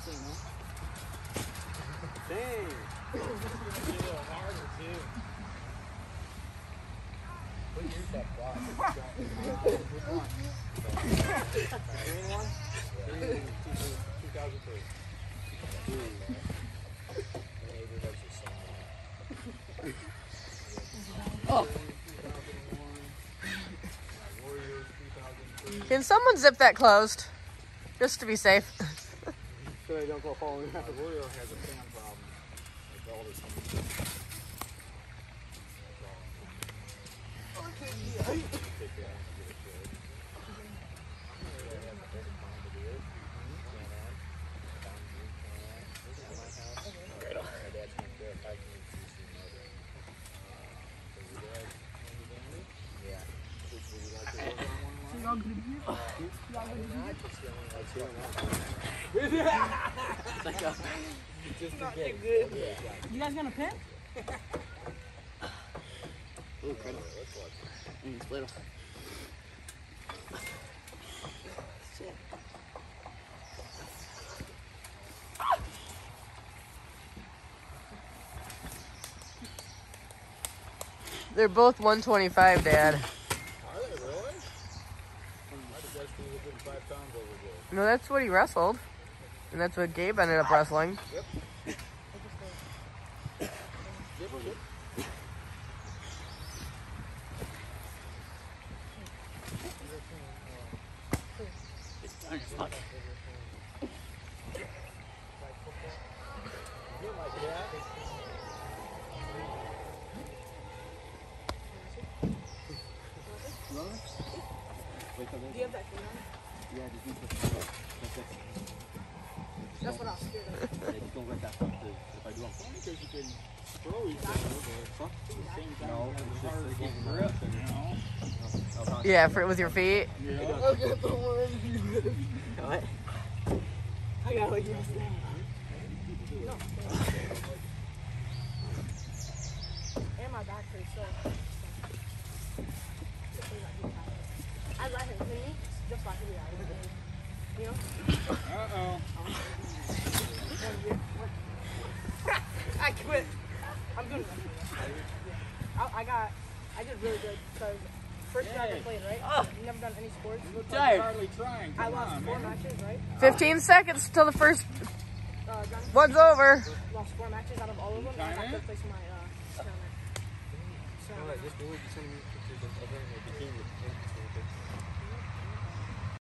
Dang. It's a little harder too. Put yours up wide. Which one? Green one? 2003. Oh. Can someone zip that closed? Just to be safe. So they don't go falling. The Warrior has a fan problem. You guys gonna pin? Ooh, cradle. It's little. Shit. They're both 125, Dad. Are they really? I guess we were getting 5 pounds over there. No, that's what he wrestled. And that's what Gabe ended up wrestling. Yep. Do you have that thing on? Yeah, just need to. That's what I was scared of. Yeah, just don't let that stuff do. If I do, I'm fine because you can throw each other, but at the same time, no, it's just to get grip, you know? Yeah, for with your feet. Yeah. Look at the one. What? I got like this. And my back hurts so. I let him clean just like he out of the game. You know? Uh-oh. I quit. I'm good. I did really good because first year I ever played, right? Never done any sports. Tired. Hardly trying. I lost 4 matches, right? 15 seconds till the first Johnny, one's over. lost 4 matches out of all of them. And I got third place in my tournament. So, Alright, just do it. Send me pictures of other bikini.